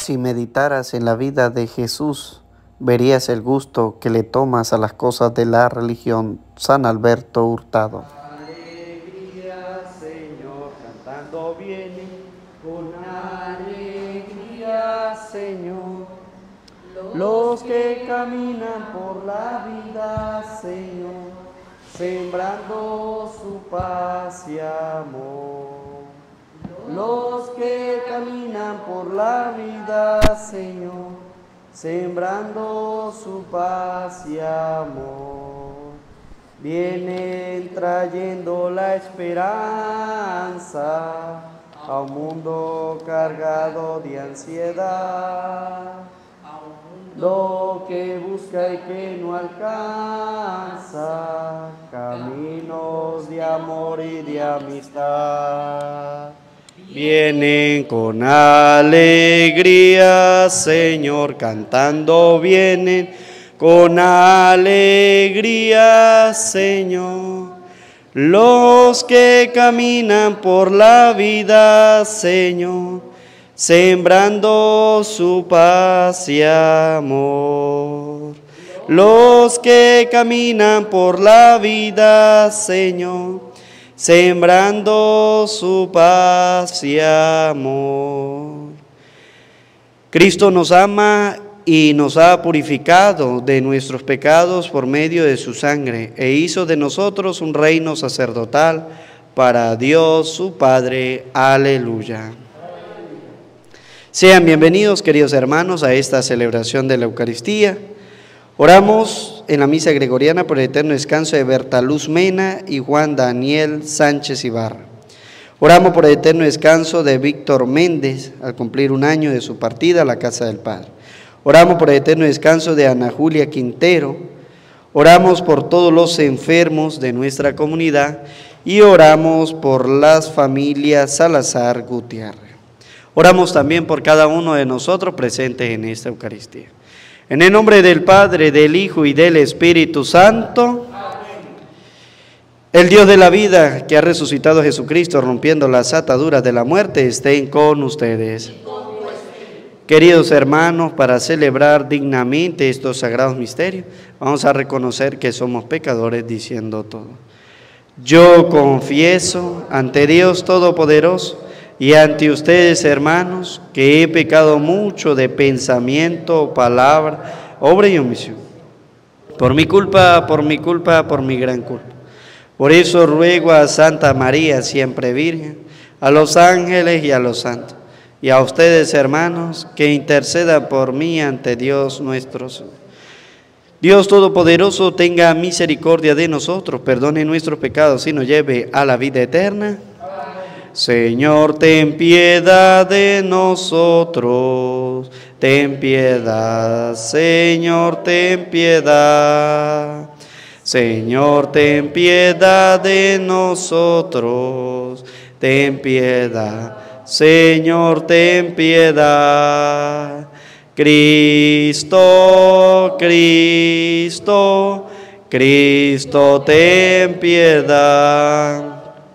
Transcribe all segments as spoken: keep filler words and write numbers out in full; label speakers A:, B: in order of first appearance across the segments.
A: Si meditaras en la vida de Jesús, verías el gusto que le tomas a las cosas de la religión. San Alberto Hurtado.
B: Alegría, Señor, cantando vienen con alegría, Señor. Los que caminan por la vida, Señor, sembrando su paz y amor. Los que caminan por la vida, Señor, sembrando su paz y amor. Vienen trayendo la esperanza a un mundo cargado de ansiedad. Lo que busca y que no alcanza, caminos de amor y de amistad. Vienen con alegría, Señor, cantando vienen con alegría, Señor. Los que caminan por la vida, Señor, sembrando su paz y amor. Los que caminan por la vida, Señor, sembrando su paz y amor. Cristo nos ama y nos ha purificado de nuestros pecados por medio de su sangre, e hizo de nosotros un reino sacerdotal para Dios su Padre. Aleluya. Sean bienvenidos, queridos hermanos, a esta celebración de la Eucaristía. Oramos en la misa gregoriana por el eterno descanso de Berta Luz Mena y Juan Daniel Sánchez Ibarra. Oramos por el eterno descanso de Víctor Méndez, al cumplir un año de su partida a la casa del Padre. Oramos por el eterno descanso de Ana Julia Quintero. Oramos por todos los enfermos de nuestra comunidad y oramos por las familias Salazar Gutiérrez. Oramos también por cada uno de nosotros presentes en esta Eucaristía. En el nombre del Padre, del Hijo y del Espíritu Santo. Amén. El Dios de la vida, que ha resucitado a Jesucristo, rompiendo las ataduras de la muerte, estén con ustedes. Con Queridos hermanos, para celebrar dignamente estos sagrados misterios, vamos a reconocer que somos pecadores diciendo todo. Yo confieso ante Dios Todopoderoso y ante ustedes, hermanos, que he pecado mucho de pensamiento, palabra, obra y omisión. Por mi culpa, por mi culpa, por mi gran culpa. Por eso ruego a Santa María, siempre Virgen, a los ángeles y a los santos, y a ustedes, hermanos, que intercedan por mí ante Dios nuestro Señor. Dios Todopoderoso tenga misericordia de nosotros, perdone nuestros pecados y nos lleve a la vida eterna. Señor, ten piedad de nosotros, ten piedad, Señor, ten piedad. Señor, ten piedad de nosotros, ten piedad, Señor, ten piedad. Cristo, Cristo, Cristo, ten piedad.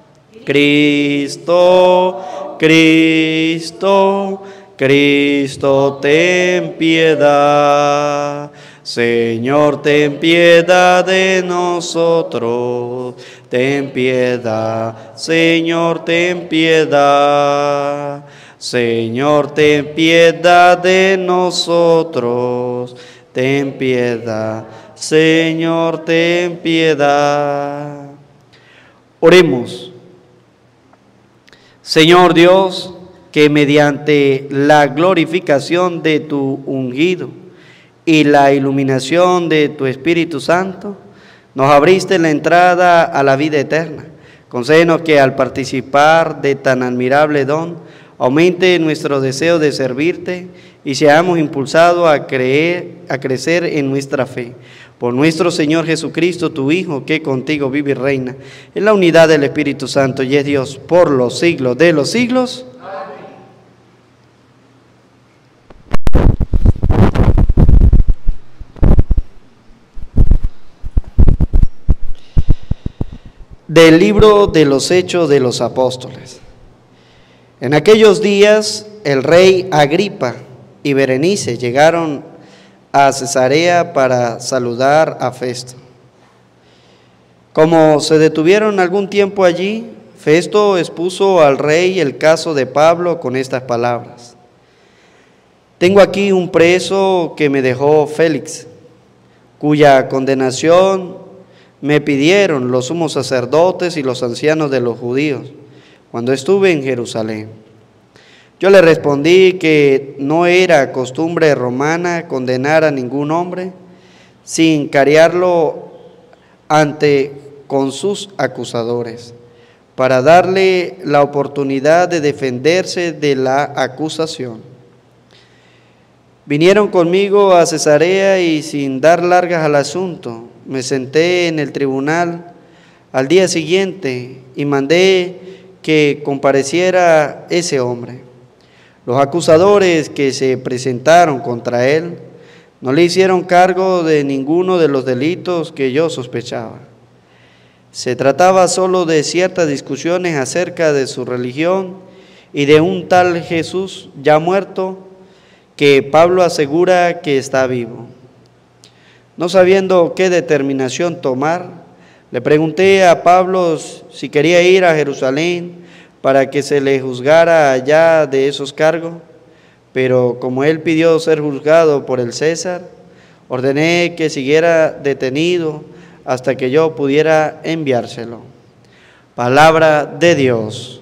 B: Cristo, Cristo, Cristo, ten piedad. Señor, ten piedad de nosotros, ten piedad. Señor, ten piedad. Señor, ten piedad de nosotros, ten piedad. Señor, ten piedad. Oremos. Señor Dios, que mediante la glorificación de tu ungido y la iluminación de tu Espíritu Santo, nos abriste la entrada a la vida eterna. Concédenos que al participar de tan admirable don, aumente nuestro deseo de servirte y seamos impulsados a creer, a crecer en nuestra fe. Por nuestro Señor Jesucristo, tu Hijo, que contigo vive y reina en la unidad del Espíritu Santo y es Dios por los siglos de los siglos. Amén. Del libro de los Hechos de los Apóstoles. En aquellos días, el rey Agripa y Berenice llegaron a Cesarea para saludar a Festo. Como se detuvieron algún tiempo allí, Festo expuso al rey el caso de Pablo con estas palabras: tengo aquí un preso que me dejó Félix, cuya condenación me pidieron los sumos sacerdotes y los ancianos de los judíos cuando estuve en Jerusalén. Yo le respondí que no era costumbre romana condenar a ningún hombre sin cariarlo ante con sus acusadores, para darle la oportunidad de defenderse de la acusación. Vinieron conmigo a Cesarea y sin dar largas al asunto, me senté en el tribunal al día siguiente y mandé que compareciera ese hombre. Los acusadores que se presentaron contra él no le hicieron cargo de ninguno de los delitos que yo sospechaba. Se trataba solo de ciertas discusiones acerca de su religión y de un tal Jesús ya muerto que Pablo asegura que está vivo. No sabiendo qué determinación tomar, le pregunté a Pablo si quería ir a Jerusalén para que se le juzgara allá de esos cargos, pero como él pidió ser juzgado por el César, ordené que siguiera detenido hasta que yo pudiera enviárselo. Palabra de Dios.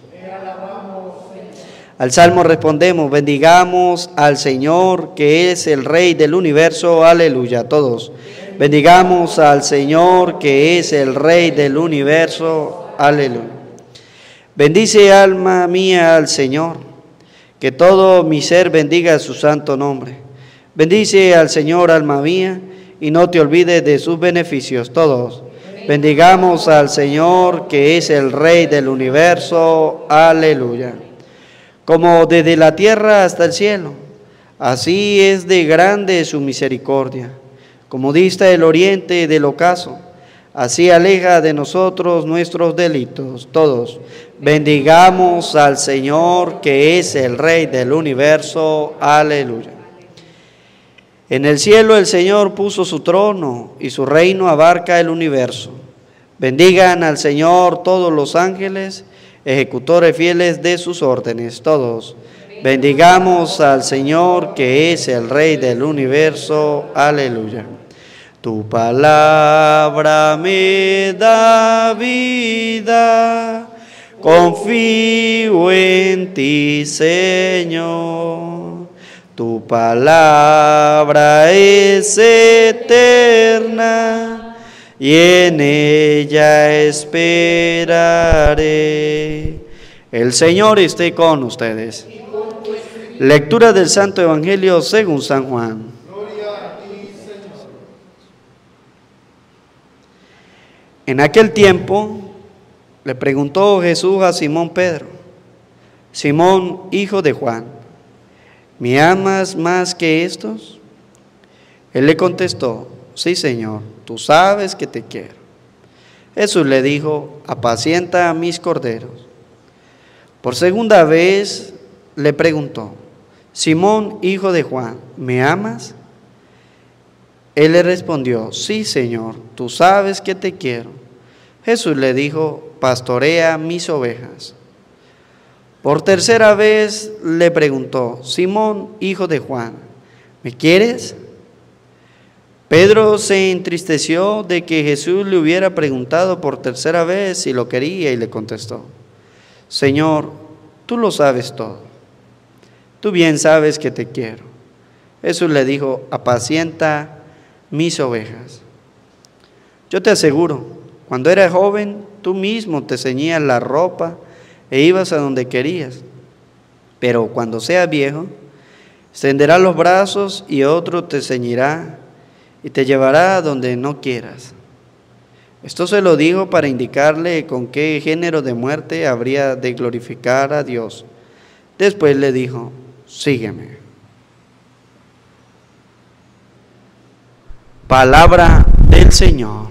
B: Al Salmo respondemos: bendigamos al Señor, que es el Rey del universo. Aleluya. Todos. Bendigamos al Señor, que es el Rey del universo. Aleluya. Bendice, alma mía, al Señor, que todo mi ser bendiga su santo nombre. Bendice al Señor, alma mía, y no te olvides de sus beneficios. Todos. Bendigamos al Señor, que es el Rey del universo. Aleluya. Como desde la tierra hasta el cielo, así es de grande su misericordia. Como dista el oriente del ocaso, así aleja de nosotros nuestros delitos. Todos. Bendigamos al Señor, que es el Rey del universo. Aleluya. En el cielo el Señor puso su trono y su reino abarca el universo. Bendigan al Señor todos los ángeles, ejecutores fieles de sus órdenes. Todos. Bendigamos al Señor, que es el Rey del universo. Aleluya. Tu palabra me da vida, confío en ti, Señor. Tu palabra es eterna y en ella esperaré. El Señor esté con ustedes. Lectura del Santo Evangelio según San Juan. En aquel tiempo le preguntó Jesús a Simón Pedro: Simón, hijo de Juan, ¿me amas más que estos? Él le contestó: sí, Señor, tú sabes que te quiero. Jesús le dijo: apacienta a mis corderos. Por segunda vez le preguntó: Simón, hijo de Juan, ¿me amas? Él le respondió: sí, Señor, tú sabes que te quiero. Jesús le dijo: pastorea mis ovejas. Por tercera vez le preguntó: Simón, hijo de Juan, ¿me quieres? Pedro se entristeció de que Jesús le hubiera preguntado por tercera vez si lo quería y le contestó: Señor, tú lo sabes todo. Tú bien sabes que te quiero. Jesús le dijo: apacienta mis ovejas. Yo te aseguro, cuando eras joven, tú mismo te ceñías la ropa e ibas a donde querías. Pero cuando seas viejo, extenderás los brazos y otro te ceñirá y te llevará a donde no quieras. Esto se lo dijo para indicarle con qué género de muerte habría de glorificar a Dios. Después le dijo: sígueme. Palabra del Señor.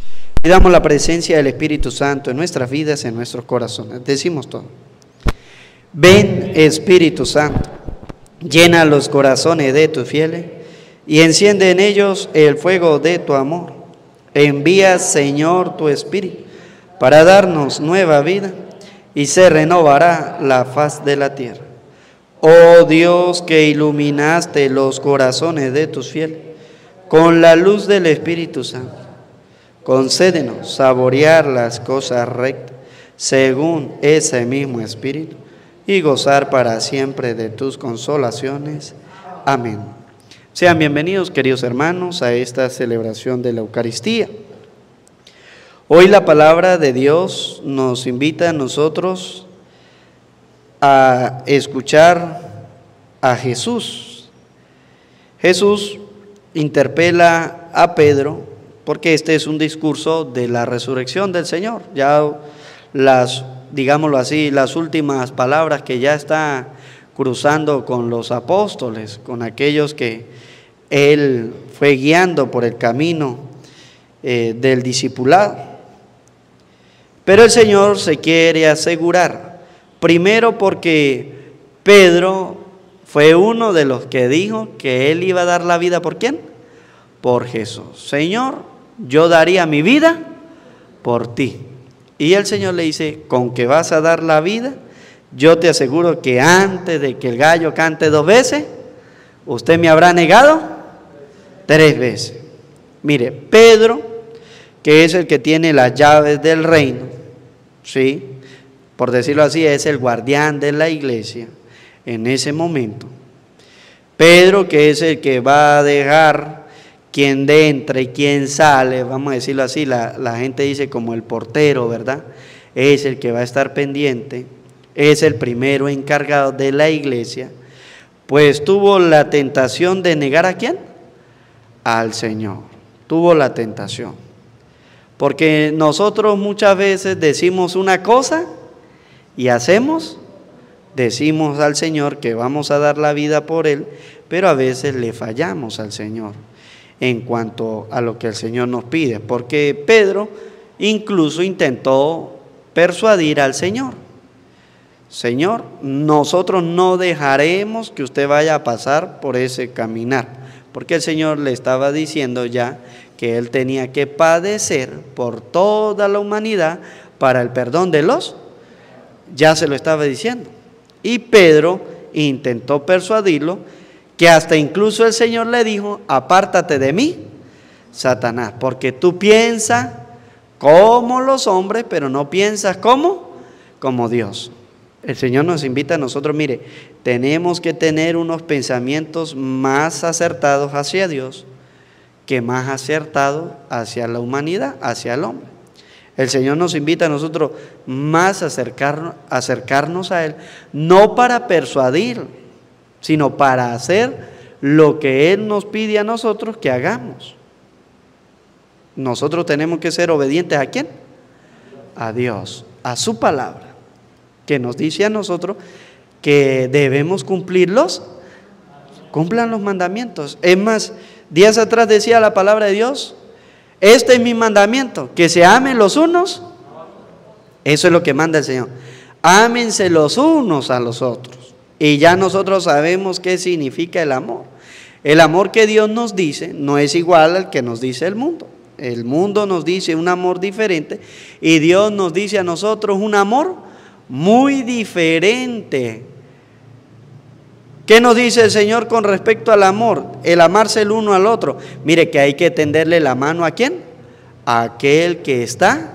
B: Pidamos la presencia del Espíritu Santo en nuestras vidas, en nuestros corazones. Decimos todo. Ven, Espíritu Santo, llena los corazones de tus fieles y enciende en ellos el fuego de tu amor. Envía, Señor, tu Espíritu para darnos nueva vida y se renovará la faz de la tierra. Oh Dios, que iluminaste los corazones de tus fieles con la luz del Espíritu Santo, concédenos saborear las cosas rectas según ese mismo Espíritu y gozar para siempre de tus consolaciones. Amén. Sean bienvenidos, queridos hermanos, a esta celebración de la Eucaristía. Hoy la palabra de Dios nos invita a nosotros a escuchar a Jesús. Jesús interpela a Pedro porque este es un discurso de la resurrección del Señor. Ya las, digámoslo así, las últimas palabras que ya está cruzando con los apóstoles, con aquellos que Él fue guiando por el camino eh, del discipulado. Pero el Señor se quiere asegurar, primero porque Pedro fue uno de los que dijo que Él iba a dar la vida, ¿por quién? Por Jesús. Señor, yo daría mi vida por ti. Y el Señor le dice, con que vas a dar la vida, yo te aseguro que antes de que el gallo cante dos veces, usted me habrá negado tres veces. Mire, Pedro, que es el que tiene las llaves del reino, ¿sí? Por decirlo así, es el guardián de la iglesia en ese momento. Pedro, que es el que va a dejar quién entra y quién sale, vamos a decirlo así, la, la gente dice como el portero, ¿verdad? Es el que va a estar pendiente, es el primero encargado de la iglesia, pues tuvo la tentación de negar ¿a quién? Al Señor. Tuvo la tentación. Porque nosotros muchas veces decimos una cosa y hacemos, decimos al Señor que vamos a dar la vida por Él, pero a veces le fallamos al Señor en cuanto a lo que el Señor nos pide. Porque Pedro incluso intentó persuadir al Señor. Señor, nosotros no dejaremos que usted vaya a pasar por ese caminar, porque el Señor le estaba diciendo ya que Él tenía que padecer por toda la humanidad para el perdón de los, ya se lo estaba diciendo. Y Pedro intentó persuadirlo, que hasta incluso el Señor le dijo, apártate de mí, Satanás, porque tú piensas como los hombres, pero no piensas como, como Dios. El Señor nos invita a nosotros, mire, tenemos que tener unos pensamientos más acertados hacia Dios que más acertados hacia la humanidad, hacia el hombre. El Señor nos invita a nosotros más a acercarnos, acercarnos a Él, no para persuadir, sino para hacer lo que Él nos pide a nosotros que hagamos. Nosotros tenemos que ser obedientes ¿a quién? A Dios, a su palabra, que nos dice a nosotros que debemos cumplirlos, cumplan los mandamientos. Es más, días atrás decía la palabra de Dios, este es mi mandamiento, que se amen los unos, eso es lo que manda el Señor, ámense los unos a los otros. Y ya nosotros sabemos qué significa el amor. El amor que Dios nos dice no es igual al que nos dice el mundo. El mundo nos dice un amor diferente y Dios nos dice a nosotros un amor muy diferente. ¿Qué nos dice el Señor con respecto al amor? El amarse el uno al otro. Mire que hay que tenderle la mano ¿a quién? A aquel que está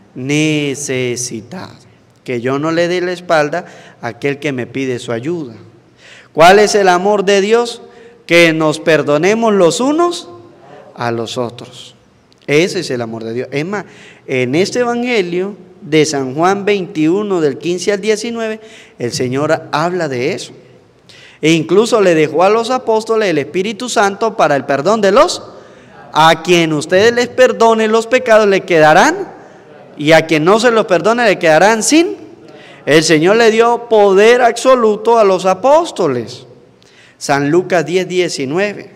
B: necesitado. Que yo no le dé la espalda a aquel que me pide su ayuda. ¿Cuál es el amor de Dios? Que nos perdonemos los unos a los otros. Ese es el amor de Dios. Es más, en este evangelio de San Juan veintiuno, del quince al diecinueve, el Señor habla de eso. E incluso le dejó a los apóstoles el Espíritu Santo para el perdón de los, a quien ustedes les perdonen los pecados le quedarán, y a quien no se los perdone le quedarán sin. El Señor le dio poder absoluto a los apóstoles. San Lucas diez, diecinueve.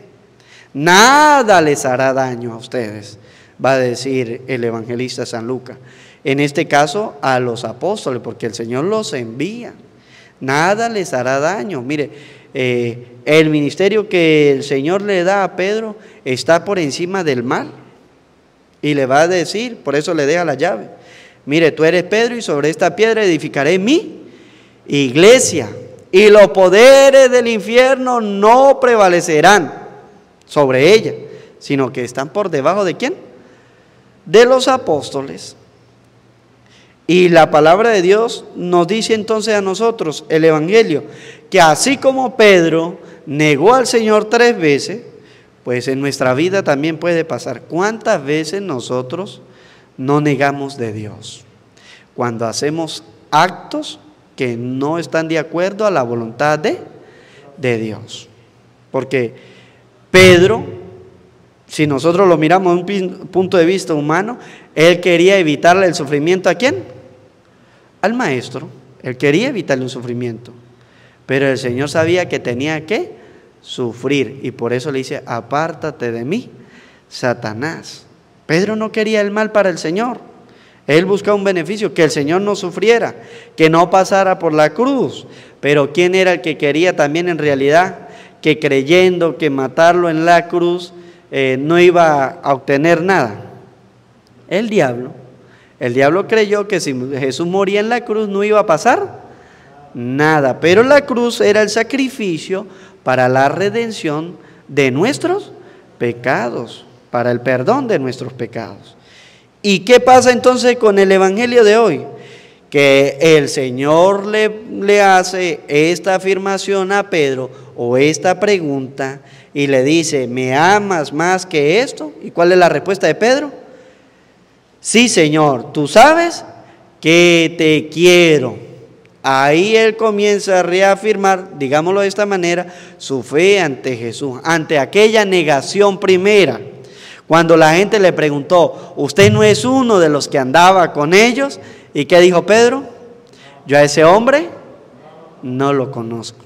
B: Nada les hará daño a ustedes, va a decir el evangelista San Lucas. En este caso a los apóstoles, porque el Señor los envía. nada les hará daño. Mire, eh, el ministerio que el Señor le da a Pedro está por encima del mal. Y le va a decir, por eso le deja la llave. Mire, tú eres Pedro y sobre esta piedra edificaré mi iglesia. Y los poderes del infierno no prevalecerán sobre ella, sino que están por debajo ¿de quién? De los apóstoles. Y la palabra de Dios nos dice entonces a nosotros, el Evangelio, que así como Pedro negó al Señor tres veces, pues en nuestra vida también puede pasar. ¿Cuántas veces nosotros no negamos de Dios? Cuando hacemos actos que no están de acuerdo a la voluntad de, de Dios. Porque Pedro, si nosotros lo miramos desde un punto de vista humano, él quería evitarle el sufrimiento ¿a quién? Al maestro. Él quería evitarle un sufrimiento. Pero el Señor sabía que tenía que sufrir. Y por eso le dice, apártate de mí, Satanás. Pedro no quería el mal para el Señor. Él buscaba un beneficio, que el Señor no sufriera, que no pasara por la cruz. Pero ¿quién era el que quería también en realidad? Que creyendo que matarlo en la cruz eh, no iba a obtener nada. El diablo. El diablo creyó que si Jesús moría en la cruz no iba a pasar nada. Pero la cruz era el sacrificio para la redención de nuestros pecados, para el perdón de nuestros pecados. ¿Y qué pasa entonces con el Evangelio de hoy? Que el Señor le, le hace esta afirmación a Pedro o esta pregunta y le dice, ¿me amas más que esto? ¿Y cuál es la respuesta de Pedro? Sí, Señor, tú sabes que te quiero. Ahí él comienza a reafirmar, digámoslo de esta manera, su fe ante Jesús, ante aquella negación primera. Cuando la gente le preguntó, ¿usted no es uno de los que andaba con ellos? ¿Y qué dijo Pedro? Yo a ese hombre no lo conozco.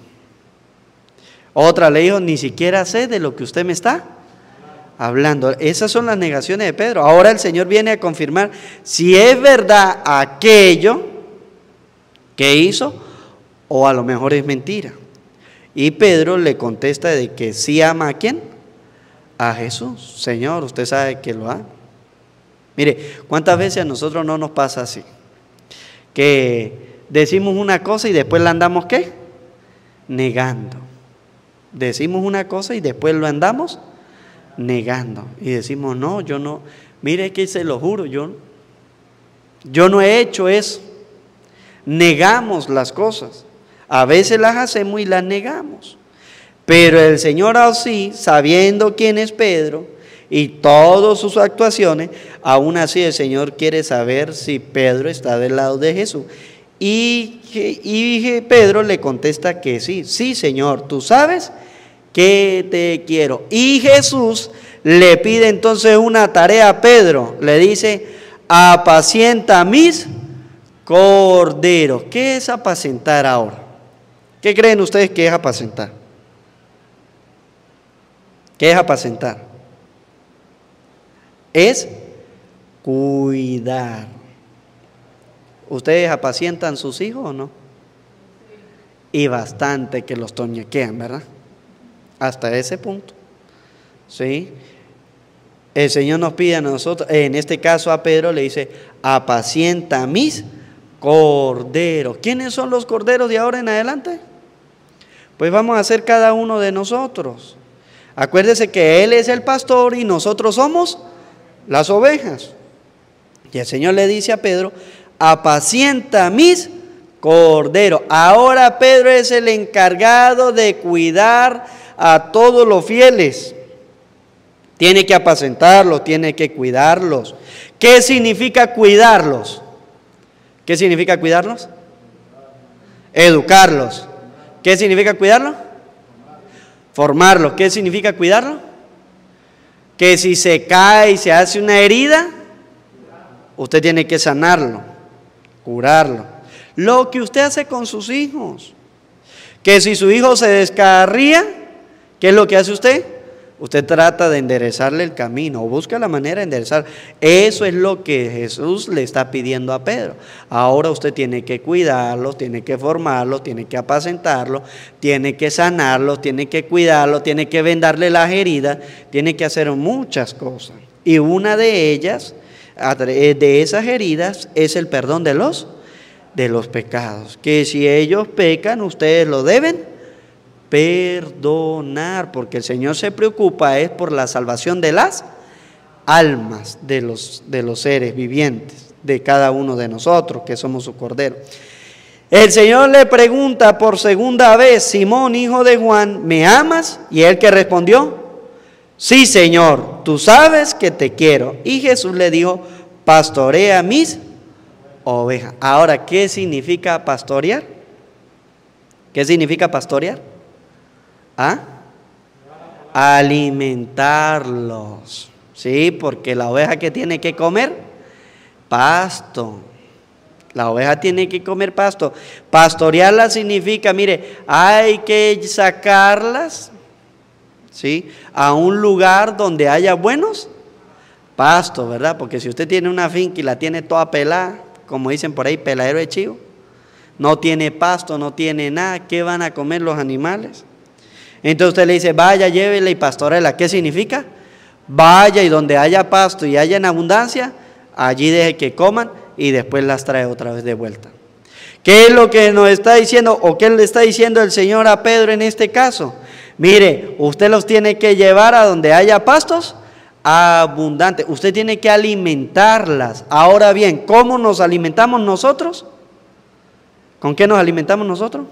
B: Otra le dijo, ni siquiera sé de lo que usted me está hablando. Esas son las negaciones de Pedro. Ahora el Señor viene a confirmar si es verdad aquello que hizo o a lo mejor es mentira. Y Pedro le contesta de que sí ama a ¿quién? A Jesús. Señor, usted sabe que lo ama. Mire, ¿cuántas veces a nosotros no nos pasa así? Que decimos una cosa y después la andamos ¿qué? Negando. Decimos una cosa y después lo andamos negando. Y decimos, no, yo no, mire que se lo juro, yo, yo no he hecho eso. Negamos las cosas. A veces las hacemos y las negamos. Pero el Señor así, sabiendo quién es Pedro y todas sus actuaciones, aún así el Señor quiere saber si Pedro está del lado de Jesús. Y, y Pedro le contesta que sí, sí Señor, tú sabes que te quiero. Y Jesús le pide entonces una tarea a Pedro, le dice, apacienta mis corderos. ¿Qué es apacentar ahora? ¿Qué creen ustedes que es apacentar? ¿Qué es apacentar? Es cuidar. ¿Ustedes apacientan sus hijos o no? Y bastante que los toñequean, ¿verdad? Hasta ese punto. ¿Sí? El Señor nos pide a nosotros, en este caso a Pedro le dice, apacienta mis corderos. ¿Quiénes son los corderos de ahora en adelante? Pues vamos a ser cada uno de nosotros. Acuérdese que Él es el pastor y nosotros somos las ovejas. Y el Señor le dice a Pedro, apacienta mis corderos. Ahora Pedro es el encargado de cuidar a todos los fieles. Tiene que apacentarlos, tiene que cuidarlos. ¿Qué significa cuidarlos? ¿Qué significa cuidarlos? Educarlos. ¿Qué significa cuidarlos? Formarlo. ¿Qué significa cuidarlo? Que si se cae y se hace una herida, usted tiene que sanarlo, curarlo. Lo que usted hace con sus hijos. Que si su hijo se descarría, ¿qué es lo que hace usted? Usted trata de enderezarle el camino, o busca la manera de enderezar. Eso es lo que Jesús le está pidiendo a Pedro. Ahora usted tiene que cuidarlo, tiene que formarlo, tiene que apacentarlo, tiene que sanarlo, tiene que cuidarlo, tiene que vendarle las heridas, tiene que hacer muchas cosas. Y una de ellas, de esas heridas, es el perdón de los, de los pecados. Que si ellos pecan, ustedes lo deben perdonar, porque el Señor se preocupa es por la salvación de las almas de los, de los seres vivientes, de cada uno de nosotros que somos su cordero. El Señor le pregunta por segunda vez: Simón, hijo de Juan, ¿me amas? Y él que respondió: sí, Señor, tú sabes que te quiero. Y Jesús le dijo: pastorea mis ovejas. Ahora, ¿qué significa pastorear? ¿Qué significa pastorear? ¿Ah? Alimentarlos. Sí, porque la oveja, ¿qué tiene que comer? Pasto. La oveja tiene que comer pasto. Pastorearla significa, mire, hay que sacarlas, ¿sí?, a un lugar donde haya buenos pastos, ¿verdad? Porque si usted tiene una finca y la tiene toda pelada, como dicen por ahí, peladero de chivo, no tiene pasto, no tiene nada, ¿qué van a comer los animales? Entonces usted le dice: vaya, llévela y pastorela. ¿Qué significa? Vaya, y donde haya pasto y haya en abundancia, allí deje que coman y después las trae otra vez de vuelta. ¿Qué es lo que nos está diciendo, o qué le está diciendo el Señor a Pedro en este caso? Mire, usted los tiene que llevar a donde haya pastos abundantes. Usted tiene que alimentarlas. Ahora bien, ¿cómo nos alimentamos nosotros? ¿Con qué nos alimentamos nosotros?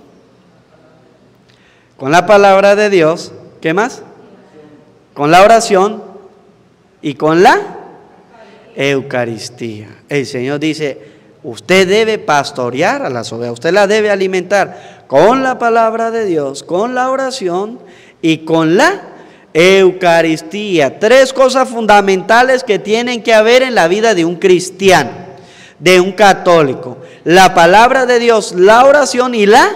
B: Con la palabra de Dios. ¿Qué más? Con la oración y con la Eucaristía. El Señor dice: usted debe pastorear a las ovejas, usted las debe alimentar con la palabra de Dios, con la oración y con la Eucaristía. Tres cosas fundamentales que tienen que haber en la vida de un cristiano, de un católico: la palabra de Dios, la oración y la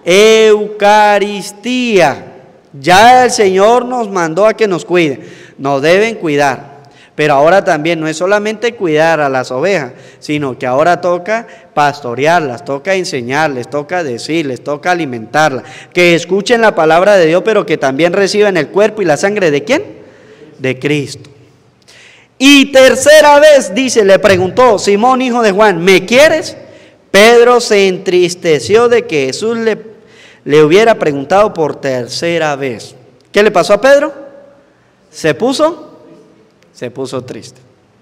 B: Eucaristía. Ya el Señor nos mandó a que nos cuiden, nos deben cuidar. Pero ahora también no es solamente cuidar a las ovejas, sino que ahora toca pastorearlas, toca enseñarles, toca decirles, toca alimentarlas, que escuchen la palabra de Dios, pero que también reciban el cuerpo y la sangre ¿de quién? De Cristo. Y tercera vez, dice, le preguntó: Simón, hijo de Juan, ¿me quieres? Pedro se entristeció de que Jesús le le hubiera preguntado por tercera vez. ¿Qué le pasó a Pedro? Se puso, se puso triste.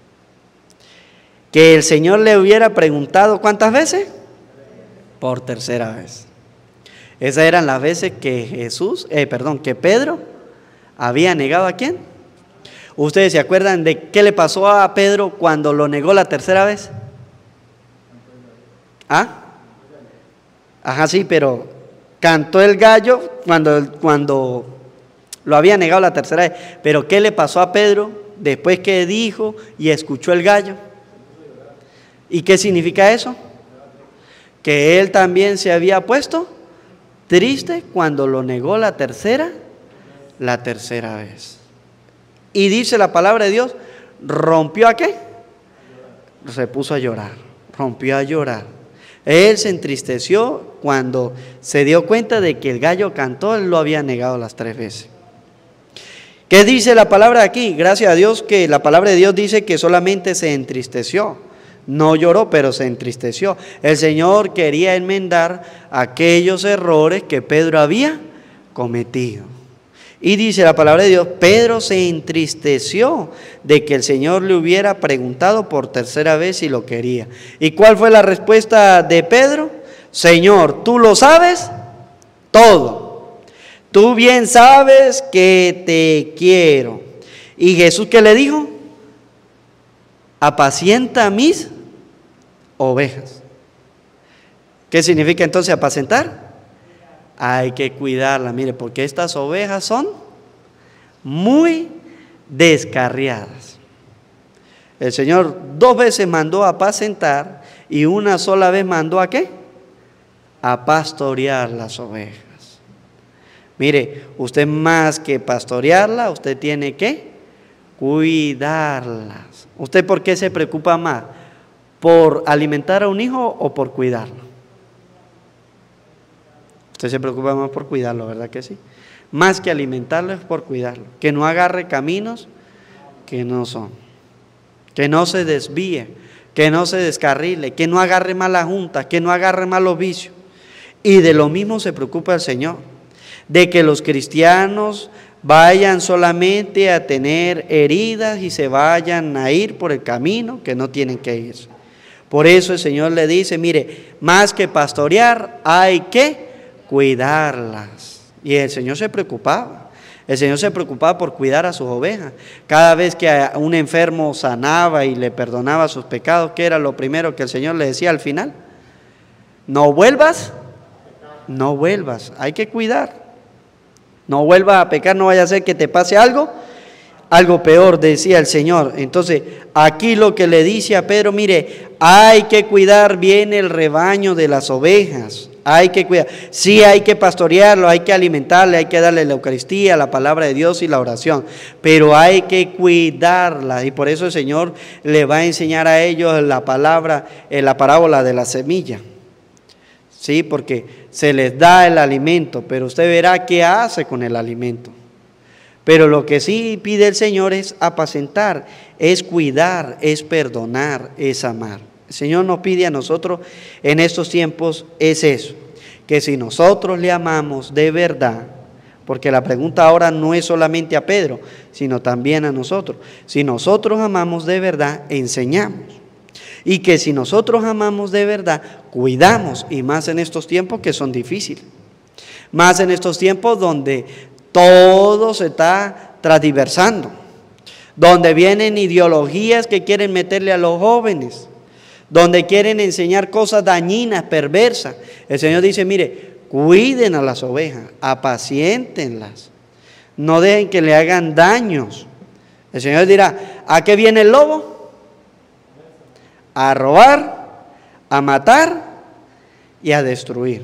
B: Que el Señor le hubiera preguntado ¿cuántas veces? Por tercera vez. Esas eran las veces que Jesús, eh, perdón, que Pedro había negado ¿a quién? ¿Ustedes se acuerdan de qué le pasó a Pedro cuando lo negó la tercera vez? ¿Ah? Ajá, sí, pero cantó el gallo cuando, cuando lo había negado la tercera vez. Pero ¿qué le pasó a Pedro después que dijo y escuchó el gallo? ¿Y qué significa eso? Que él también se había puesto triste cuando lo negó la tercera, la tercera vez. Y dice la palabra de Dios, ¿rompió a qué? Se puso a llorar, rompió a llorar. Él se entristeció cuando se dio cuenta de que el gallo cantó, él lo había negado las tres veces. ¿Qué dice la palabra aquí? Gracias a Dios que la palabra de Dios dice que solamente se entristeció. No lloró, pero se entristeció. El Señor quería enmendar aquellos errores que Pedro había cometido. Y dice la palabra de Dios, Pedro se entristeció de que el Señor le hubiera preguntado por tercera vez si lo quería. ¿Y cuál fue la respuesta de Pedro? Señor, tú lo sabes todo. Tú bien sabes que te quiero. ¿Y Jesús qué le dijo? Apacienta mis ovejas. ¿Qué significa entonces apacentar? Hay que cuidarla, mire, porque estas ovejas son muy descarriadas. El Señor dos veces mandó a apacentar y una sola vez mandó a ¿qué? A pastorear las ovejas. Mire, usted más que pastorearla, usted tiene que cuidarlas. ¿Usted por qué se preocupa más? ¿Por alimentar a un hijo o por cuidarlo? Usted se preocupa más por cuidarlo, ¿verdad que sí? Más que alimentarlo es por cuidarlo. Que no agarre caminos que no son. Que no se desvíe, que no se descarrile, que no agarre mala junta, que no agarre malos vicios. Y de lo mismo se preocupa el Señor, de que los cristianos vayan solamente a tener heridas y se vayan a ir por el camino que no tienen que irse. Por eso el Señor le dice, mire, más que pastorear, hay que cuidarlas. Y el Señor se preocupaba. El Señor se preocupaba por cuidar a sus ovejas. Cada vez que a un enfermo sanaba y le perdonaba sus pecados, ¿qué era lo primero que el Señor le decía al final? No vuelvas, no vuelvas, hay que cuidar. No vuelvas a pecar, no vaya a ser que te pase algo, algo peor, decía el Señor. Entonces, aquí lo que le dice a Pedro, mire, hay que cuidar bien el rebaño de las ovejas. Hay que cuidar, sí hay que pastorearlo, hay que alimentarle, hay que darle la Eucaristía, la palabra de Dios y la oración, pero hay que cuidarla, y por eso el Señor le va a enseñar a ellos la palabra, en la parábola de la semilla, sí, porque se les da el alimento, pero usted verá qué hace con el alimento. Pero lo que sí pide el Señor es apacentar, es cuidar, es perdonar, es amar. El Señor nos pide a nosotros en estos tiempos es eso, que si nosotros le amamos de verdad, porque la pregunta ahora no es solamente a Pedro, sino también a nosotros. Si nosotros amamos de verdad, enseñamos. Y que si nosotros amamos de verdad, cuidamos, y más en estos tiempos que son difíciles. Más en estos tiempos donde todo se está transversando, donde vienen ideologías que quieren meterle a los jóvenes, donde quieren enseñar cosas dañinas, perversas. El Señor dice, mire, cuiden a las ovejas, apaciéntenlas, no dejen que le hagan daños. El Señor dirá, ¿a qué viene el lobo? A robar, a matar y a destruir.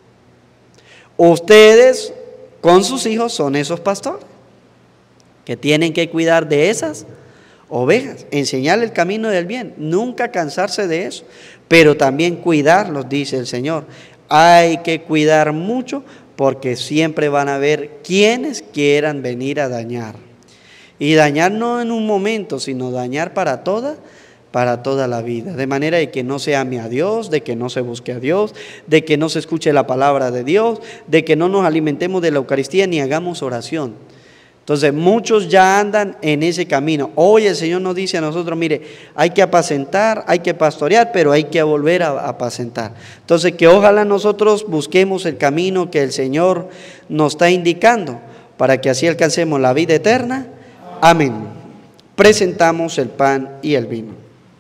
B: Ustedes con sus hijos son esos pastores que tienen que cuidar de esas ovejas, enseñarle el camino del bien, nunca cansarse de eso, pero también cuidarlos, dice el Señor. Hay que cuidar mucho porque siempre van a haber quienes quieran venir a dañar. Y dañar no en un momento, sino dañar para toda, para toda la vida. De manera de que no se ame a Dios, de que no se busque a Dios, de que no se escuche la palabra de Dios, de que no nos alimentemos de la Eucaristía ni hagamos oración. Entonces muchos ya andan en ese camino. Hoy el Señor nos dice a nosotros, mire, hay que apacentar, hay que pastorear, pero hay que volver a apacentar. Entonces que ojalá nosotros busquemos el camino que el Señor nos está indicando, para que así alcancemos la vida eterna. Amén. Presentamos el pan y el vino.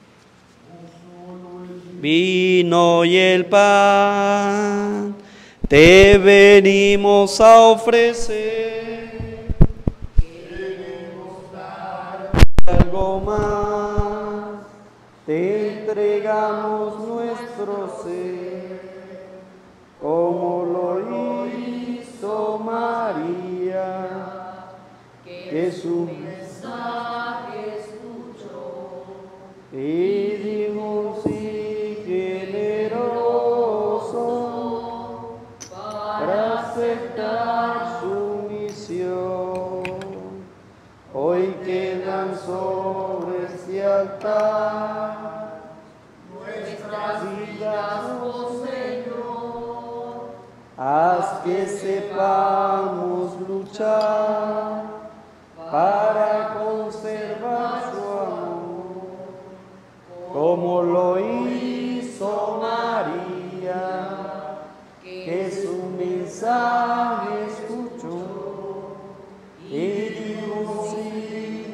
B: Vino y el pan, te venimos a ofrecer. Algo más, te entregamos nuestro ser, como lo hizo María, que su mensaje escuchó y dijo sí generoso para aceptar su misión. Hoy quedan sobre este altar nuestras vidas, oh Señor. Haz que sepamos luchar para conservar su amor, como lo hizo María, que su mensaje escuchó y dijo sí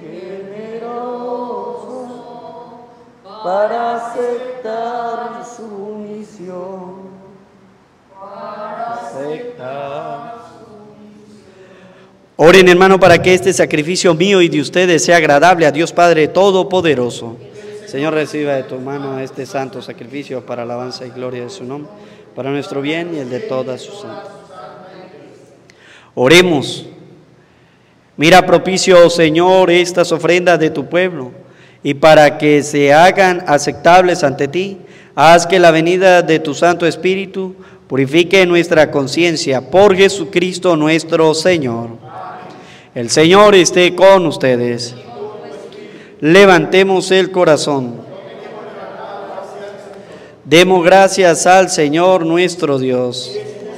B: generoso para aceptar su misión, para aceptar su misión. Oren, hermano, para que este sacrificio mío y de ustedes sea agradable a Dios Padre Todopoderoso. Señor, reciba de tu mano este santo sacrificio para alabanza y gloria de su nombre, para nuestro bien y el de todas sus santas. Oremos. Mira propicio, oh Señor, estas ofrendas de tu pueblo, y para que se hagan aceptables ante ti, haz que la venida de tu Santo Espíritu purifique nuestra conciencia por Jesucristo nuestro Señor. El Señor esté con ustedes. Levantemos el corazón. Demos gracias al Señor nuestro Dios.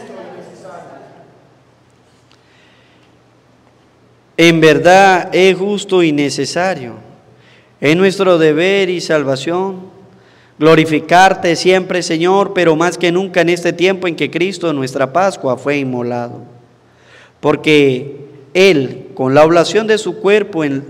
B: En verdad es justo y necesario, es nuestro deber y salvación, glorificarte siempre, Señor, pero más que nunca en este tiempo en que Cristo, nuestra Pascua, fue inmolado. Porque Él, con la oblación de su cuerpo en,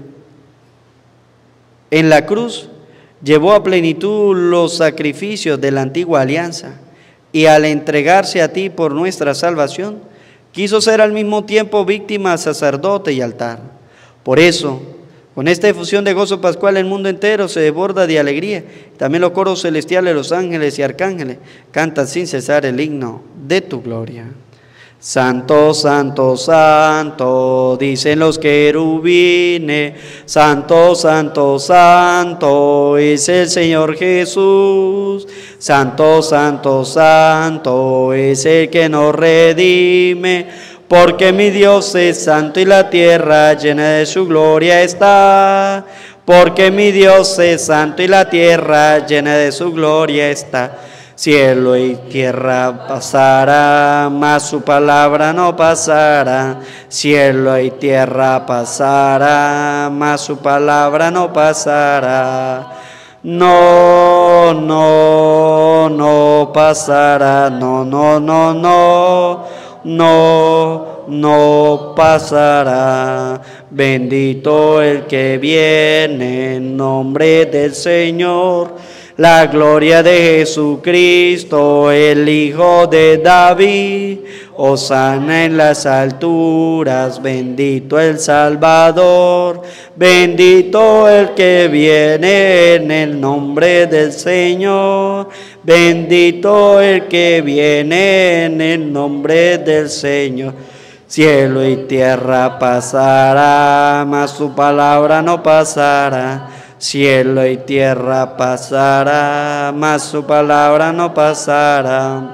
B: en la cruz, llevó a plenitud los sacrificios de la antigua alianza, y al entregarse a ti por nuestra salvación, quiso ser al mismo tiempo víctima, sacerdote y altar. Por eso, con esta efusión de gozo pascual, el mundo entero se desborda de alegría. También los coros celestiales, los ángeles y arcángeles cantan sin cesar el himno de tu gloria. Santo, santo, santo, dicen los querubines, santo, santo, santo, es el Señor Jesús. Santo, santo, santo, es el que nos redime, porque mi Dios es santo y la tierra llena de su gloria está. Porque mi Dios es santo y la tierra llena de su gloria está. Cielo y tierra pasará, mas su palabra no pasará. Cielo y tierra pasará, mas su palabra no pasará. No, no, no pasará. No, no, no, no, no, no pasará. Bendito el que viene en nombre del Señor. La gloria de Jesucristo, el Hijo de David. Hosana en las alturas, bendito el Salvador. Bendito el que viene en el nombre del Señor. Bendito el que viene en el nombre del Señor. Cielo y tierra pasará, mas su palabra no pasará. Cielo y tierra pasará, mas su palabra no pasará.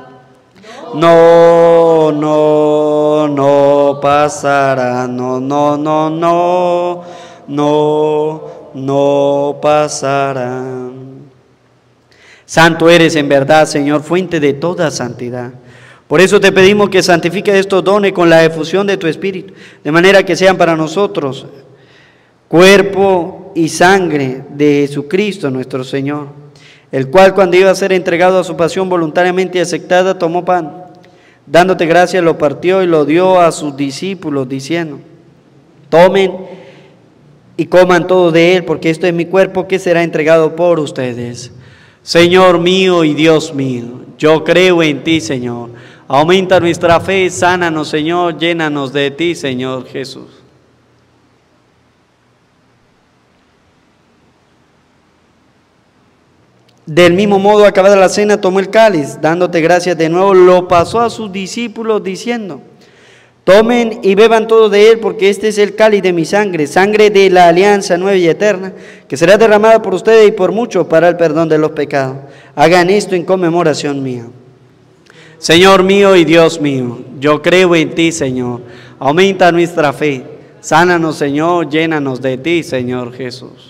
B: No, no, no pasará. No, no, no, no, no, no pasará. Santo eres en verdad, Señor, fuente de toda santidad. Por eso te pedimos que santifiques estos dones con la efusión de tu Espíritu, de manera que sean para nosotros cuerpo y sangre de Jesucristo nuestro Señor, el cual cuando iba a ser entregado a su pasión voluntariamente aceptada, tomó pan, dándote gracias, lo partió y lo dio a sus discípulos, diciendo: tomen y coman todos de él, porque esto es mi cuerpo que será entregado por ustedes. Señor mío y Dios mío, yo creo en ti, Señor. Aumenta nuestra fe, sánanos, Señor, llénanos de ti, Señor Jesús. Del mismo modo, acabada la cena, tomó el cáliz, dándote gracias de nuevo, lo pasó a sus discípulos, diciendo: tomen y beban todos de él, porque este es el cáliz de mi sangre, sangre de la alianza nueva y eterna, que será derramada por ustedes y por muchos para el perdón de los pecados. Hagan esto en conmemoración mía. Señor mío y Dios mío, yo creo en ti, Señor. Aumenta nuestra fe. Sánanos, Señor, llénanos de ti, Señor Jesús.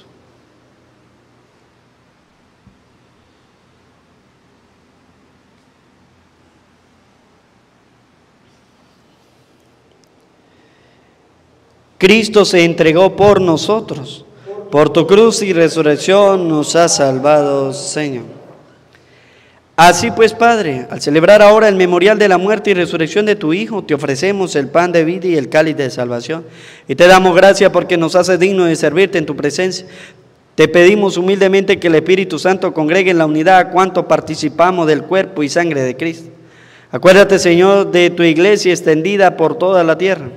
B: Cristo se entregó por nosotros. Por tu cruz y resurrección nos has salvado, Señor. Así pues, Padre, al celebrar ahora el memorial de la muerte y resurrección de tu Hijo, te ofrecemos el pan de vida y el cáliz de salvación. Y te damos gracias porque nos haces dignos de servirte en tu presencia. Te pedimos humildemente que el Espíritu Santo congregue en la unidad a cuanto participamos del cuerpo y sangre de Cristo. Acuérdate, Señor, de tu iglesia extendida por toda la tierra.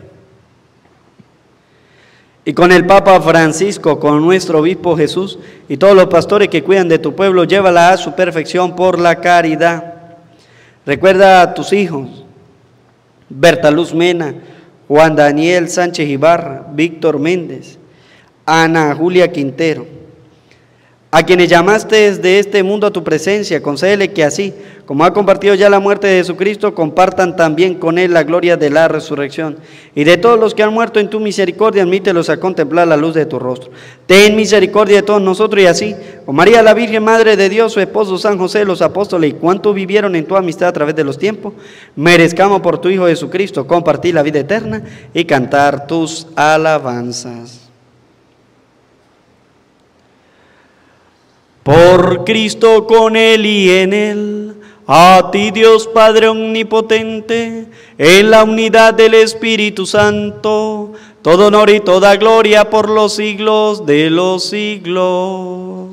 B: Y con el Papa Francisco, con nuestro obispo Jesús y todos los pastores que cuidan de tu pueblo, llévala a su perfección por la caridad. Recuerda a tus hijos, Berta Luz Mena, Juan Daniel Sánchez Ibarra, Víctor Méndez, Ana Julia Quintero, a quienes llamaste desde este mundo a tu presencia, concédele que así, como ha compartido ya la muerte de Jesucristo, compartan también con él la gloria de la resurrección. Y de todos los que han muerto en tu misericordia, admítelos a contemplar la luz de tu rostro. Ten misericordia de todos nosotros y así, con María la Virgen, Madre de Dios, su esposo San José, los apóstoles y cuantos vivieron en tu amistad a través de los tiempos, merezcamos por tu Hijo Jesucristo compartir la vida eterna y cantar tus alabanzas. Por Cristo, con Él y en Él, a ti Dios Padre Omnipotente, en la unidad del Espíritu Santo, todo honor y toda gloria por los siglos de los siglos.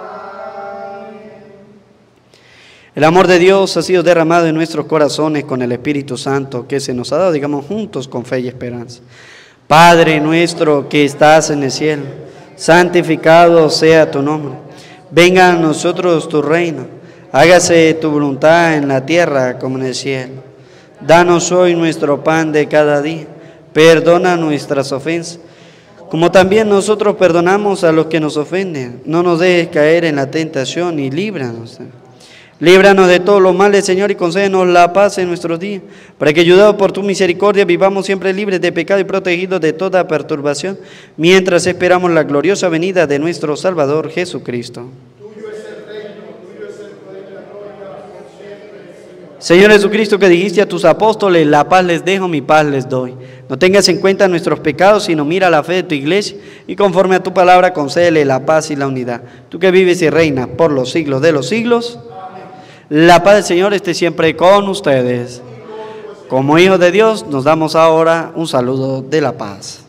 B: El amor de Dios ha sido derramado en nuestros corazones con el Espíritu Santo que se nos ha dado, digamos juntos con fe y esperanza. Padre nuestro que estás en el cielo, santificado sea tu nombre. Venga a nosotros tu reino, hágase tu voluntad en la tierra como en el cielo. Danos hoy nuestro pan de cada día, perdona nuestras ofensas, como también nosotros perdonamos a los que nos ofenden. No nos dejes caer en la tentación y líbranos. Líbranos de todos los males, Señor, y concédenos la paz en nuestros días, para que, ayudados por tu misericordia, vivamos siempre libres de pecado y protegidos de toda perturbación, mientras esperamos la gloriosa venida de nuestro Salvador Jesucristo. Tuyo es el reino, tuyo es el poder y la gloria, por siempre, Señor. Señor Jesucristo, que dijiste a tus apóstoles, la paz les dejo, mi paz les doy. No tengas en cuenta nuestros pecados, sino mira la fe de tu iglesia, y conforme a tu palabra, concédele la paz y la unidad. Tú que vives y reinas por los siglos de los siglos, la paz del Señor esté siempre con ustedes. Como hijos de Dios, nos damos ahora un saludo de la paz.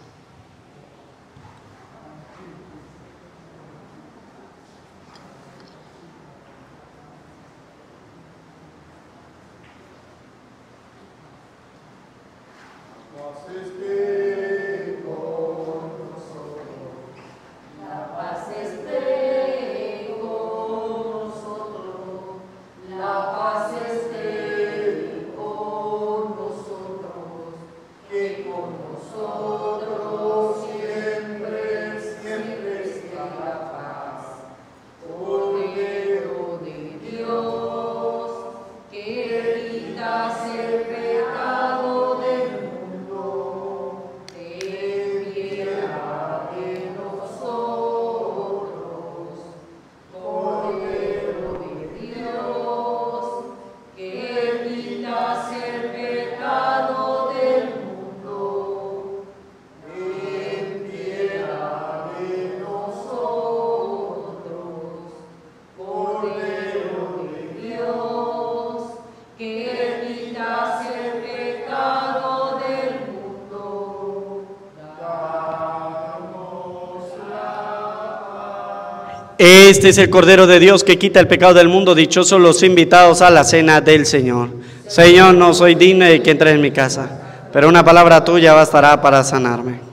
B: Este es el Cordero de Dios que quita el pecado del mundo. Dichosos los invitados a la cena del Señor. Señor, no soy digno de que entres en mi casa, pero una palabra tuya bastará para sanarme.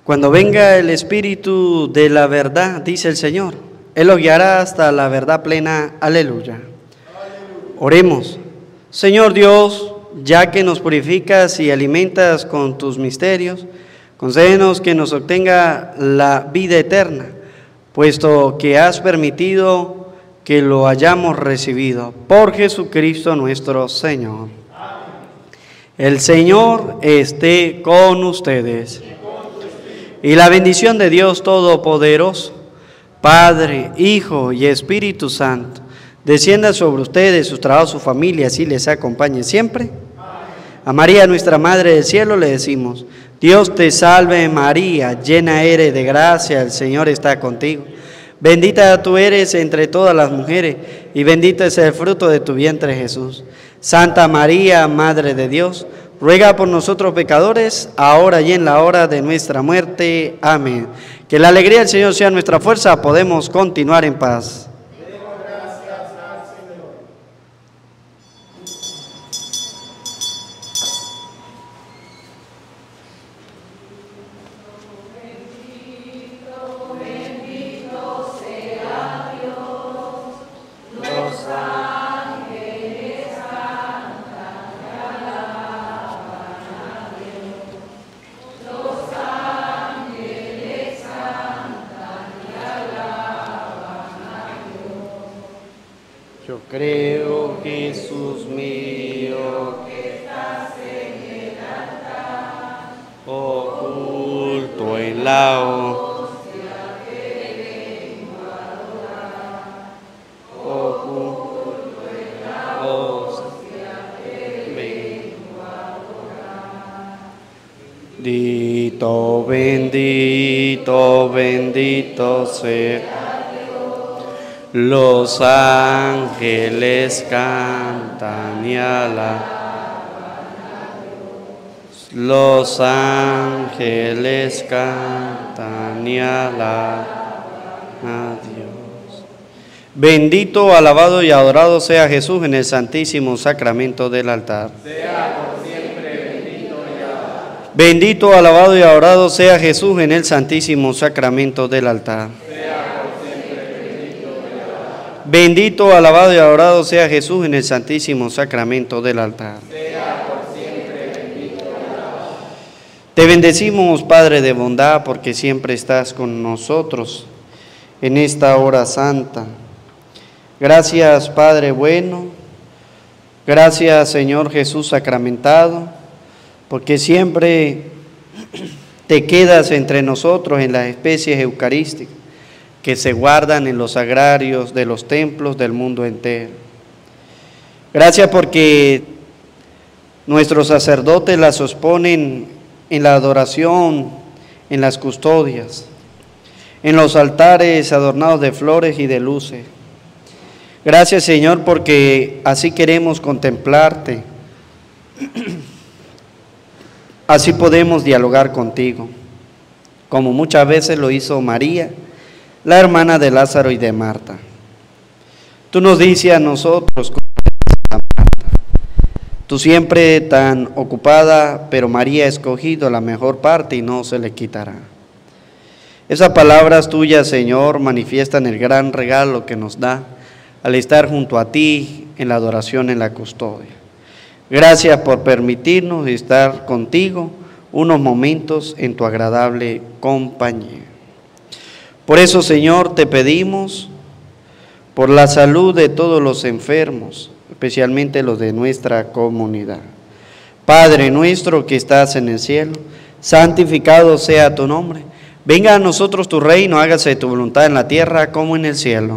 B: Cuando venga el Espíritu de la verdad, dice el Señor, Él los guiará hasta la verdad plena. Aleluya. Oremos. Señor Dios, ya que nos purificas y alimentas con tus misterios, concédenos que nos obtenga la vida eterna, puesto que has permitido que lo hayamos recibido. Por Jesucristo nuestro Señor. El Señor esté con ustedes. Y la bendición de Dios Todopoderoso, Padre, Hijo y Espíritu Santo, descienda sobre ustedes, sus trabajos, sus familias y les acompañe siempre. A María, nuestra Madre del Cielo, le decimos: Dios te salve María, llena eres de gracia, el Señor está contigo. Bendita tú eres entre todas las mujeres, y bendito es el fruto de tu vientre Jesús. Santa María, Madre de Dios, ruega por nosotros pecadores, ahora y en la hora de nuestra muerte. Amén. Que la alegría del Señor sea nuestra fuerza, podemos continuar en paz. Yo creo, Jesús mío, que estás en el altar, oculto en la hostia que vengo a adorar, oculto en la hostia que vengo a adorar. Bendito, bendito, bendito sea. Los ángeles cantan y alaban a Dios. Los ángeles cantan y alaban a Dios. Bendito, alabado y adorado sea Jesús en el santísimo sacramento del altar. Sea por siempre bendito y alabado. Bendito, alabado y adorado sea Jesús en el santísimo sacramento del altar. Bendito, alabado y adorado sea Jesús en el santísimo sacramento del altar. Sea por siempre bendito y alabado. Te bendecimos, Padre de bondad, porque siempre estás con nosotros en esta hora santa. Gracias, Padre bueno. Gracias, Señor Jesús sacramentado, porque siempre te quedas entre nosotros en las especies eucarísticas que se guardan en los sagrarios de los templos del mundo entero. Gracias porque nuestros sacerdotes las exponen en la adoración, en las custodias, en los altares adornados de flores y de luces. Gracias, Señor, porque así queremos contemplarte, así podemos dialogar contigo, como muchas veces lo hizo María, la hermana de Lázaro y de Marta. Tú nos dices a nosotros, Marta, tú siempre tan ocupada, pero María ha escogido la mejor parte y no se le quitará. Esas palabras tuyas, Señor, manifiestan el gran regalo que nos da al estar junto a ti en la adoración, en la custodia. Gracias por permitirnos estar contigo unos momentos en tu agradable compañía. Por eso, Señor, te pedimos por la salud de todos los enfermos, especialmente los de nuestra comunidad. Padre nuestro que estás en el cielo, santificado sea tu nombre. Venga a nosotros tu reino, hágase tu voluntad en la tierra como en el cielo.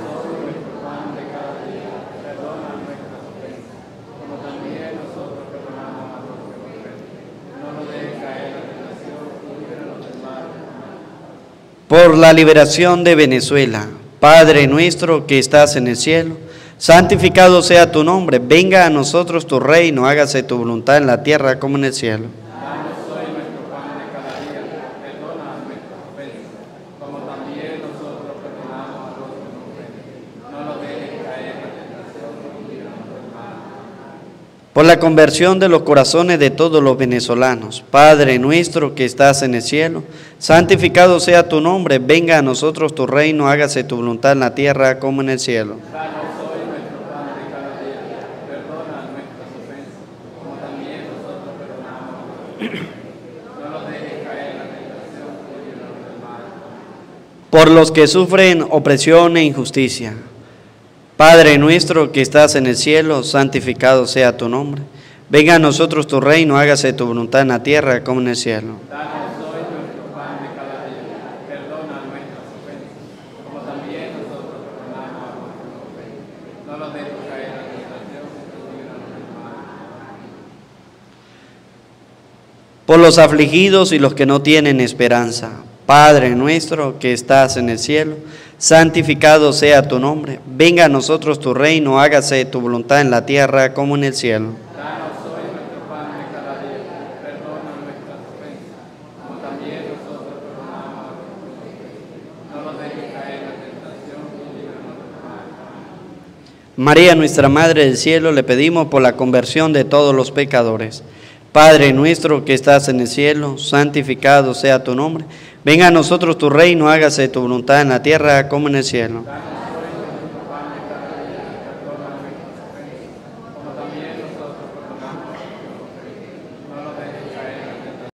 B: Por la liberación de Venezuela, Padre nuestro que estás en el cielo, santificado sea tu nombre, venga a nosotros tu reino, hágase tu voluntad en la tierra como en el cielo. Danos hoy nuestro pan de cada día, perdona nuestras ofensas, como también nosotros perdonamos a los que nos ofenden. No nos dejes caer en la tentación y líbranos del mal. por la conversión de los corazones de todos los venezolanos. Padre nuestro que estás en el cielo, santificado sea tu nombre, venga a nosotros tu reino, hágase tu voluntad en la tierra como en el cielo.
C: Danos hoy nuestro pan de cada día, perdona nuestras ofensas, como también nosotros perdonamos a los ofensores. No nos dejes caer en la tentación y líbranos del mal.
B: Por los que sufren opresión e injusticia. Padre nuestro que estás en el cielo, santificado sea tu nombre. Venga a nosotros tu reino, hágase tu voluntad en la tierra como en el cielo.
C: Danos hoy nuestro pan de cada día, perdona nuestras ofensas, como también nosotros perdonamos a nuestros ofensores. No nos dejes caer en la tentación y líbranos del mal.
B: Por los afligidos y los que no tienen esperanza. Padre nuestro que estás en el cielo, santificado sea tu nombre. Venga a nosotros tu reino, hágase tu voluntad en la tierra como en el cielo.
C: Danos hoy nuestro pan de cada día, perdona nuestras ofensas, como también nosotros perdonamos a nuestros ofensores. No nos dejes caer en la tentación y líbranos del mal.
B: María, nuestra Madre del cielo, le pedimos por la conversión de todos los pecadores. Padre nuestro que estás en el cielo, santificado sea tu nombre. Venga a nosotros tu reino, hágase tu voluntad en la tierra como en el cielo.
C: Danos hoy nuestro pan de cada día, perdona nuestras ofensas, como también nosotros perdonamos a nuestros ofensores. No nos dejes caer en la tentación.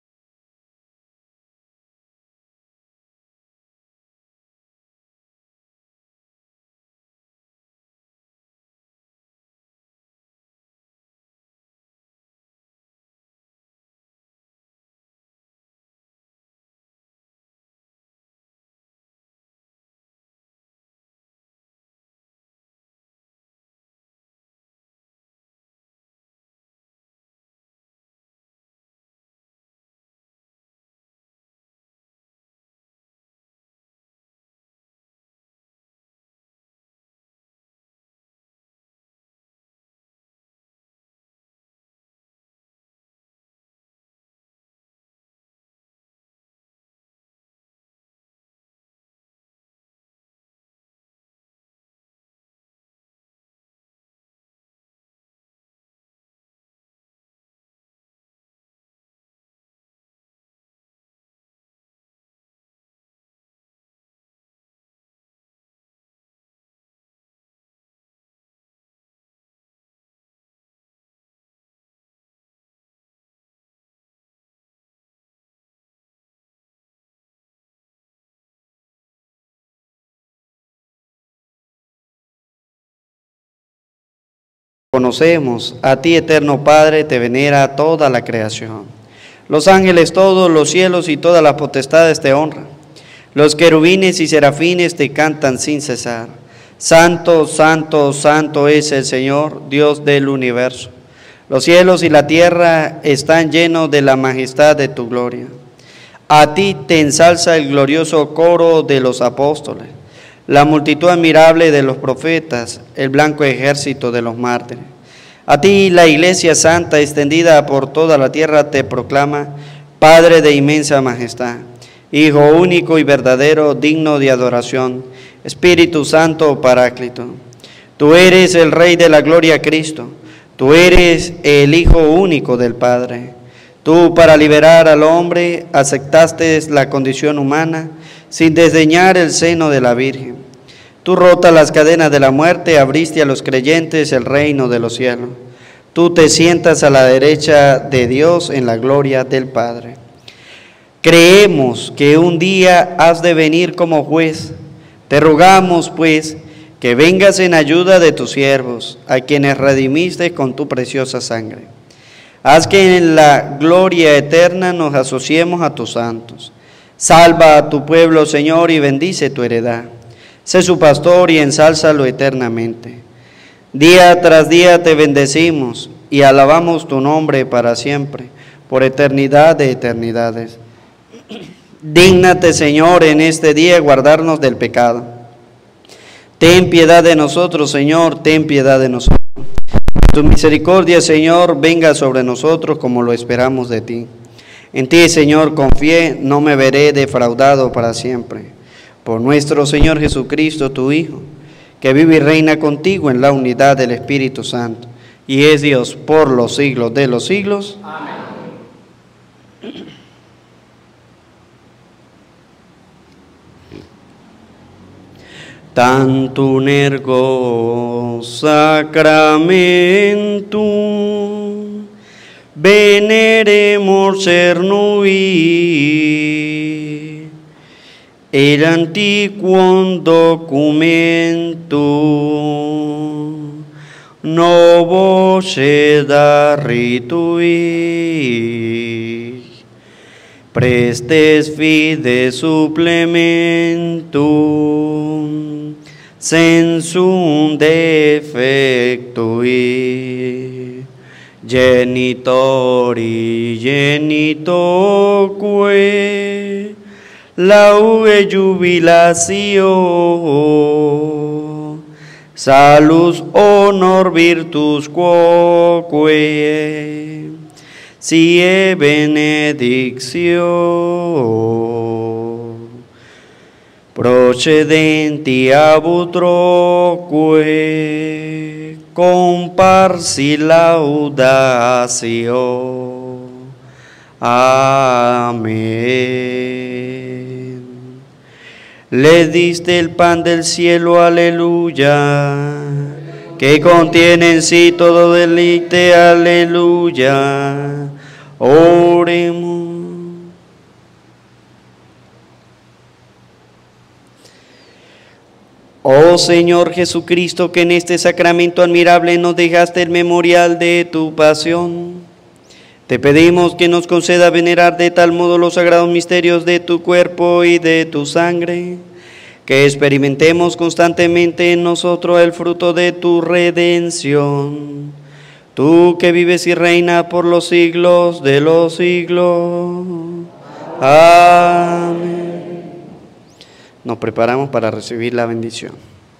B: Conocemos, a ti eterno Padre te venera toda la creación. Los ángeles todos, los cielos y todas las potestades te honran. Los querubines y serafines te cantan sin cesar. Santo, santo, santo es el Señor, Dios del universo. Los cielos y la tierra están llenos de la majestad de tu gloria. A ti te ensalza el glorioso coro de los apóstoles, la multitud admirable de los profetas, el blanco ejército de los mártires. A ti la Iglesia Santa extendida por toda la tierra te proclama, Padre de inmensa majestad, Hijo único y verdadero, digno de adoración, Espíritu Santo Paráclito. Tú eres el Rey de la gloria Cristo, tú eres el Hijo único del Padre. Tú, para liberar al hombre, aceptaste la condición humana, sin desdeñar el seno de la Virgen. Tú, rota las cadenas de la muerte, abriste a los creyentes el reino de los cielos. Tú te sientas a la derecha de Dios en la gloria del Padre. Creemos que un día has de venir como juez. Te rogamos, pues, que vengas en ayuda de tus siervos, a quienes redimiste con tu preciosa sangre. Haz que en la gloria eterna nos asociemos a tus santos. Salva a tu pueblo, Señor, y bendice tu heredad. Sé su pastor y ensálzalo eternamente. Día tras día te bendecimos y alabamos tu nombre para siempre, por eternidad de eternidades. Dígnate, Señor, en este día guardarnos del pecado. Ten piedad de nosotros, Señor, ten piedad de nosotros. Tu misericordia, Señor, venga sobre nosotros como lo esperamos de ti. En ti, Señor, confié, no me veré defraudado para siempre. Por nuestro Señor Jesucristo, tu Hijo, que vive y reina contigo en la unidad del Espíritu Santo, y es Dios por los siglos de los siglos.
C: Amén.
B: Tantum ergo sacramentum veneremur cernui el antiquum documentum novo sedat ritui prestes fides supplementum sensum defectui genitori genitoque laude jubilatio salus honor virtus quoque sie benedictio procedenti ab utroque comparsi laudatio. Amén. Le diste el pan del cielo, aleluya, que contiene en sí todo deleite, aleluya. Oremos. Oh Señor Jesucristo, que en este sacramento admirable nos dejaste el memorial de tu pasión, te pedimos que nos conceda venerar de tal modo los sagrados misterios de tu cuerpo y de tu sangre, que experimentemos constantemente en nosotros el fruto de tu redención. Tú que vives y reinas por los siglos de los siglos. Amén. Nos preparamos para recibir la bendición.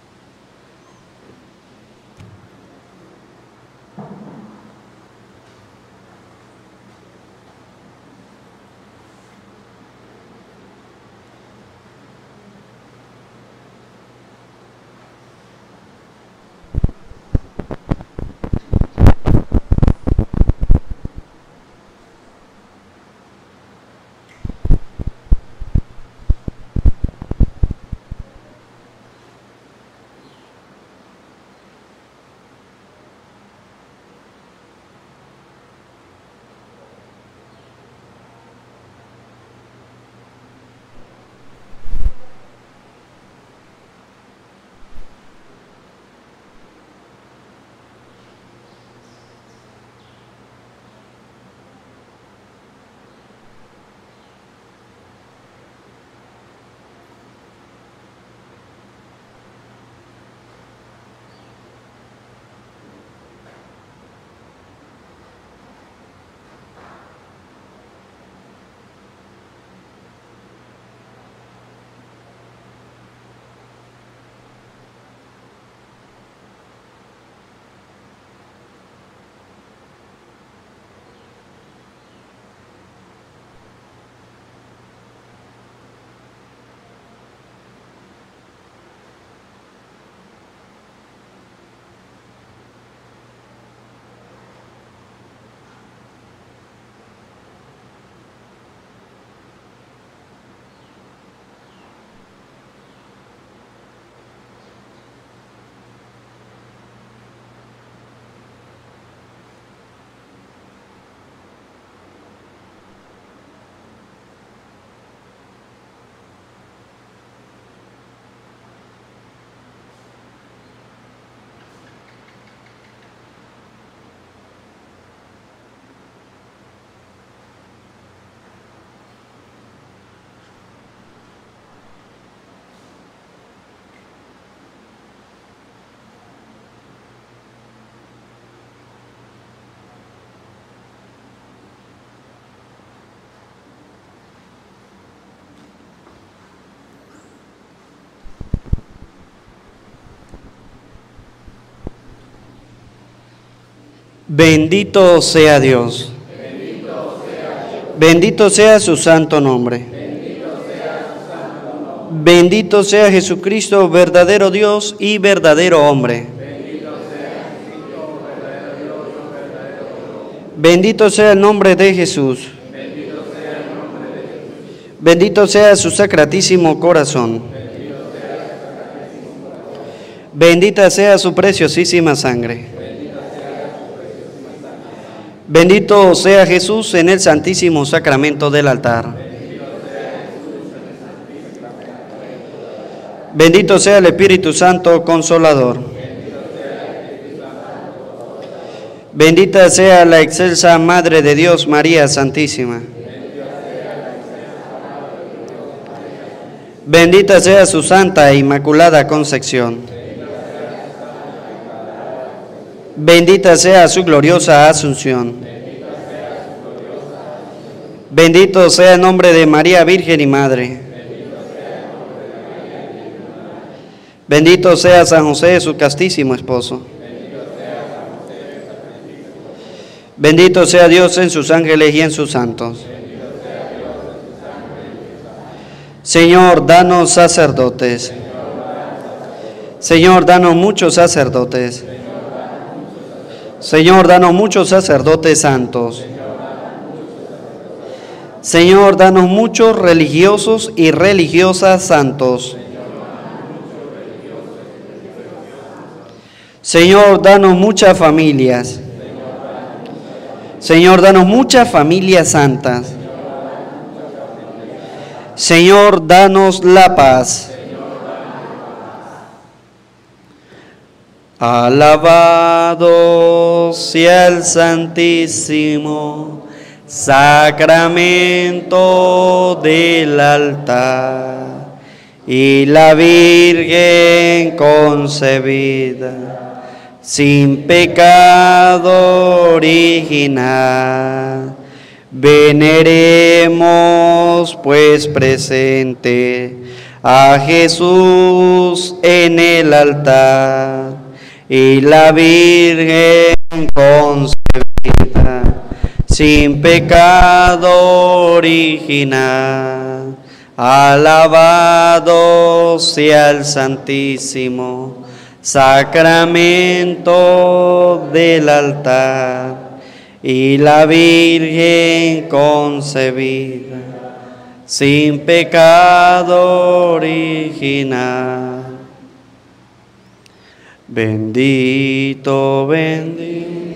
B: Bendito sea Dios. Bendito sea, Bendito sea su santo nombre. Bendito sea, su santo nombre. Bendito sea Jesucristo, verdadero Dios y verdadero hombre. Bendito sea Jesucristo, verdadero Dios Bendito sea el nombre de Jesús. Bendito sea su sacratísimo corazón. Bendita sea su preciosísima sangre. Bendito sea Jesús en el santísimo sacramento del altar. Bendito sea el Espíritu Santo Consolador. Bendita sea la excelsa Madre de Dios, María Santísima. Bendita sea su santa e inmaculada concepción. Bendita sea su gloriosa asunción. Bendito sea el nombre de María Virgen y Madre. Bendito sea San José, su castísimo esposo. Bendito sea Dios en sus ángeles y en sus santos. Señor, danos sacerdotes. Señor, danos muchos sacerdotes. Señor, danos muchos sacerdotes santos. Señor, danos muchos religiosos y religiosas santos. Señor, danos muchas familias. Señor, danos muchas familias santas. Señor, danos la paz. Alabado sea el santísimo sacramento del altar y la Virgen concebida sin pecado original. Veneremos pues presente a Jesús en el altar y la Virgen concebida sin pecado original. Alabado sea el santísimo sacramento del altar y la Virgen concebida sin pecado original. Bendito, bendito.